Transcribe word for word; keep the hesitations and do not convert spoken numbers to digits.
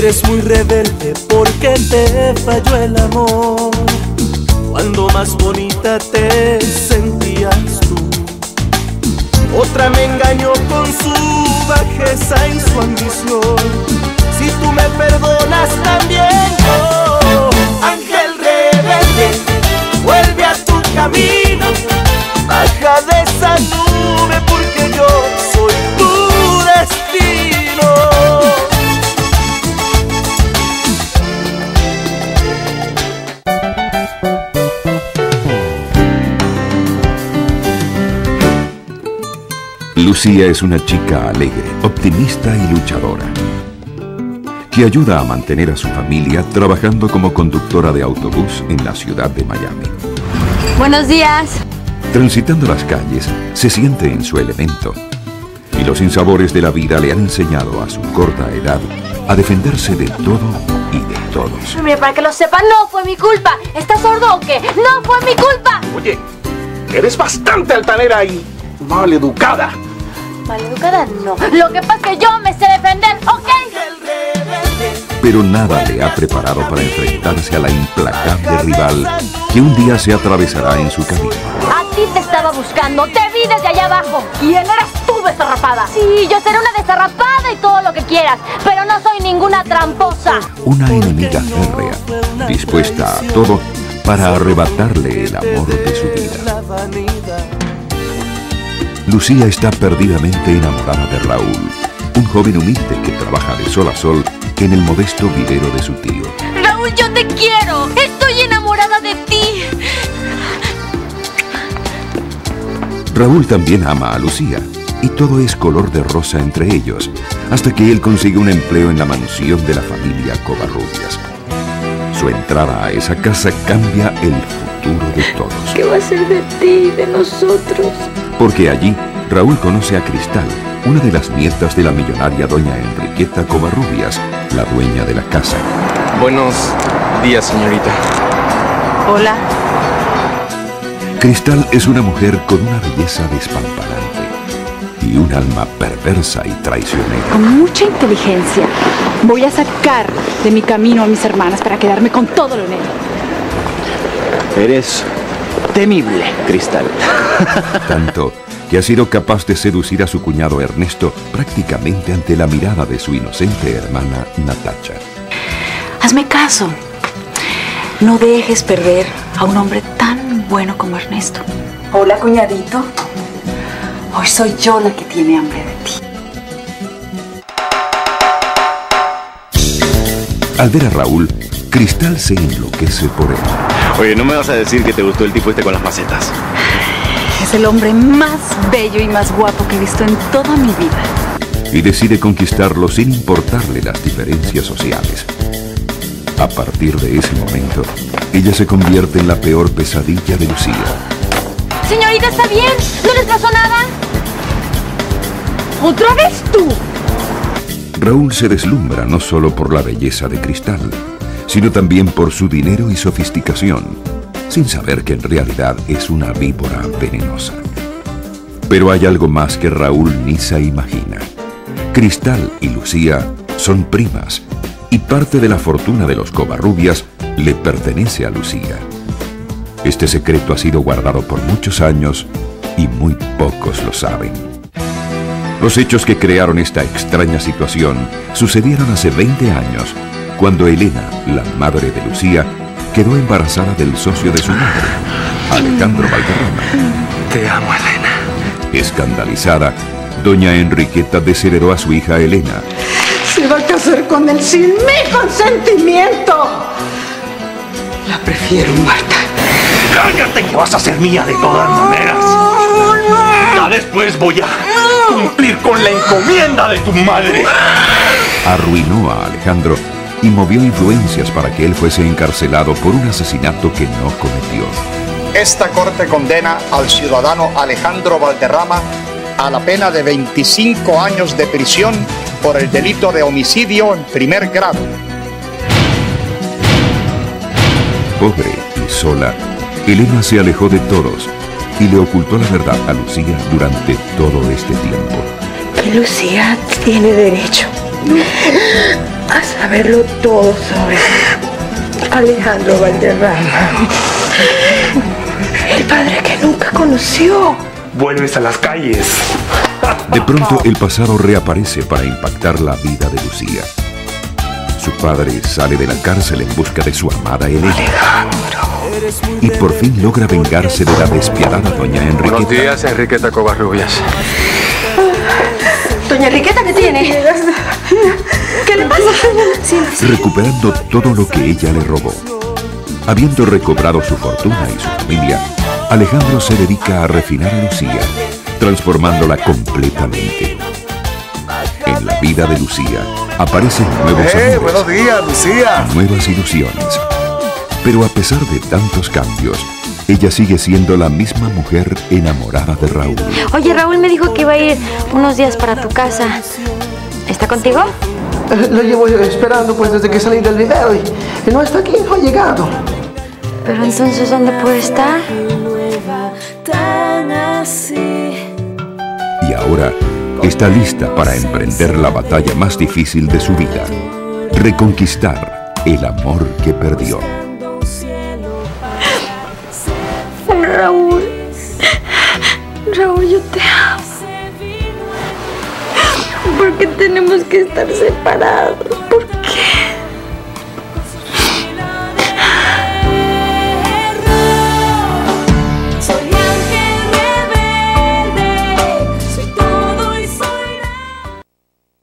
Eres muy rebelde porque te falló el amor, cuando más bonita te sentías tú. Otra me engañó con su bajeza y su ambición. Si tú me perdonas también yo, ángel rebelde, vuelve a tu camino. Baja de esa nube porque yo soy tu destino. Lucía es una chica alegre, optimista y luchadora, que ayuda a mantener a su familia trabajando como conductora de autobús en la ciudad de Miami. Buenos días. Transitando las calles, se siente en su elemento, y los sinsabores de la vida le han enseñado a su corta edad a defenderse de todo y de todos. Mira, para que lo sepan, no fue mi culpa. ¿Estás sordo o qué? ¡No fue mi culpa! Oye, eres bastante altanera y maleducada. Maleducada no. Lo que pasa es que yo me sé defender, ¿ok? Pero nada le ha preparado para enfrentarse a la implacable rival que un día se atravesará en su camino. A ti te estaba buscando, te vi desde allá abajo. ¿Quién eras tú, desarrapada? Sí, yo seré una desarrapada y todo lo que quieras, pero no soy ninguna tramposa. Una enemiga férrea, dispuesta a todo para arrebatarle el amor de su vida. Lucía está perdidamente enamorada de Raúl, un joven humilde que trabaja de sol a sol en el modesto vivero de su tío. Raúl, yo te quiero. Estoy enamorada de ti. Raúl también ama a Lucía, y todo es color de rosa entre ellos, hasta que él consigue un empleo en la mansión de la familia Covarrubias. Su entrada a esa casa cambia el futuro de todos. ¿Qué va a ser de ti y de nosotros? Porque allí Raúl conoce a Cristal, una de las nietas de la millonaria doña Enriqueta Covarrubias, la dueña de la casa. Buenos días, señorita. Hola. Cristal es una mujer con una belleza despampanante y un alma perversa y traicionera. Con mucha inteligencia voy a sacar de mi camino a mis hermanas para quedarme con todo lo negro. Eres temible, Cristal. Tanto que ha sido capaz de seducir a su cuñado Ernesto prácticamente ante la mirada de su inocente hermana Natacha. Hazme caso. No dejes perder a un hombre tan bueno como Ernesto. Hola, cuñadito. Hoy soy yo la que tiene hambre de ti. Al ver a Raúl, Cristal se enloquece por él. Oye, ¿no me vas a decir que te gustó el tipo este con las macetas? Es el hombre más bello y más guapo que he visto en toda mi vida. Y decide conquistarlo sin importarle las diferencias sociales. A partir de ese momento, ella se convierte en la peor pesadilla de Lucía. Señorita, ¿está bien? ¿No les pasó nada? ¿Otra vez tú? Raúl se deslumbra no solo por la belleza de Cristal, sino también por su dinero y sofisticación, sin saber que en realidad es una víbora venenosa. Pero hay algo más que Raúl ni se imagina. Cristal y Lucía son primas, y parte de la fortuna de los Covarrubias le pertenece a Lucía. Este secreto ha sido guardado por muchos años y muy pocos lo saben. Los hechos que crearon esta extraña situación sucedieron hace veinte años, cuando Elena, la madre de Lucía, quedó embarazada del socio de su madre, Alejandro Valderrama. Te amo, Elena. Escandalizada, doña Enriqueta desheredó a su hija Elena. Se va a casar con él sin mi consentimiento. La prefiero muerta. ¡Cállate que vas a ser mía de todas maneras! Ya después voy a cumplir con la encomienda de tu madre. Arruinó a Alejandro y movió influencias para que él fuese encarcelado por un asesinato que no cometió. Esta corte condena al ciudadano Alejandro Valderrama a la pena de veinticinco años de prisión por el delito de homicidio en primer grado. Pobre y sola, Elena se alejó de todos y le ocultó la verdad a Lucía durante todo este tiempo. Lucía tiene derecho a saberlo todo sobre Alejandro Valderrama. El padre que nunca conoció. Vuelves a las calles. De pronto el pasado reaparece para impactar la vida de Lucía. Su padre sale de la cárcel en busca de su amada Elena. Y por fin logra vengarse de la despiadada doña Enriqueta. Buenos días, Enriqueta Covarrubias. Doña Enriqueta, ¿qué tiene? ¿Qué le pasa? Sí, sí. Recuperando todo lo que ella le robó. Habiendo recobrado su fortuna y su familia, Alejandro se dedica a refinar a Lucía, transformándola completamente. En la vida de Lucía aparecen nuevos ¡Eh, amores, buenos días, Lucía! nuevas ilusiones. Pero a pesar de tantos cambios, ella sigue siendo la misma mujer enamorada de Raúl. Oye, Raúl me dijo que iba a ir unos días para tu casa. ¿Está contigo? Eh, lo llevo esperando pues desde que salí del video y, y no está aquí, no ha llegado. Pero entonces, ¿dónde puede estar? Y ahora está lista para emprender la batalla más difícil de su vida: reconquistar el amor que perdió. Raúl, Raúl, yo te amo. ¿Por qué tenemos que estar separados? ¿Por qué?